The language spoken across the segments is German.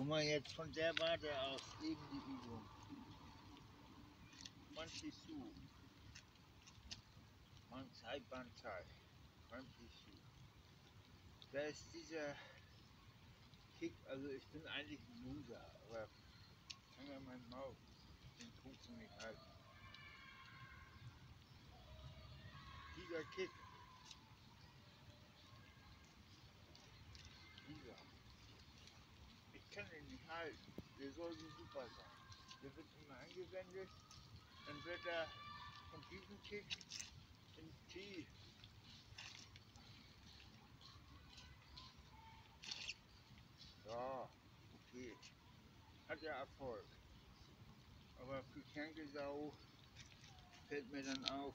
Guck mal jetzt von der Warte aus eben die Übung. Man schießt zu. Man zeigt, man zeigt. Man schießt zu. Da ist dieser Kick, also ich bin eigentlich ein Loser, aber hang an meinen Maul, den kannst du nicht halten. Dieser Kick, dieser, ich kann den nicht halten. Der soll so super sein. Der wird immer angewendet, dann wird er von diesem Kick in T. Ja, okay, hat ja Erfolg. Aber für Kerngesau fällt mir dann auf,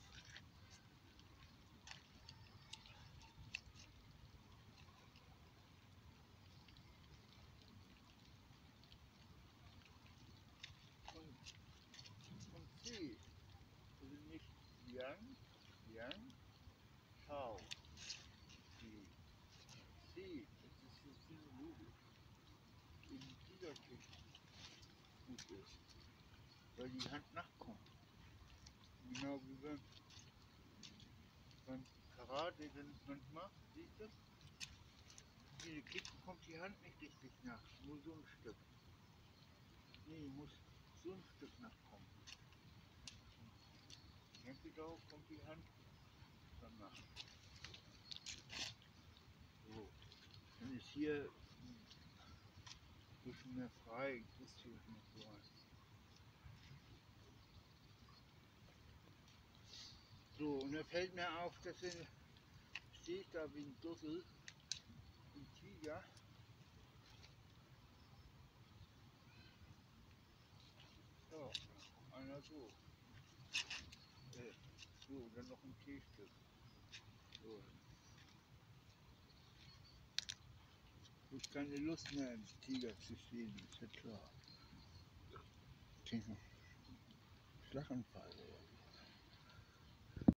und C, also nicht Yang, Schau, C, das ist so philologisch, in dieser Kick gut ist, weil die Hand nachkommt. Genau wie beim Karate, wenn man macht, siehst du, diese Kick kommt die Hand nicht richtig nach, nur so ein Stück. Nee, muss so ein Stück nachkommen. Genau kommt die Hand danach. So, dann ist hier ein bisschen mehr frei, kriegst du noch so ein. So, und da fällt mir auf, dass er steht da wie ein Dussel, ein Tiger. Ja, einer so. So, dann noch ein T-Stück. So. Ich habe keine Lust mehr, einen Tiger zu stehen, ist ja klar. Schlaganfall.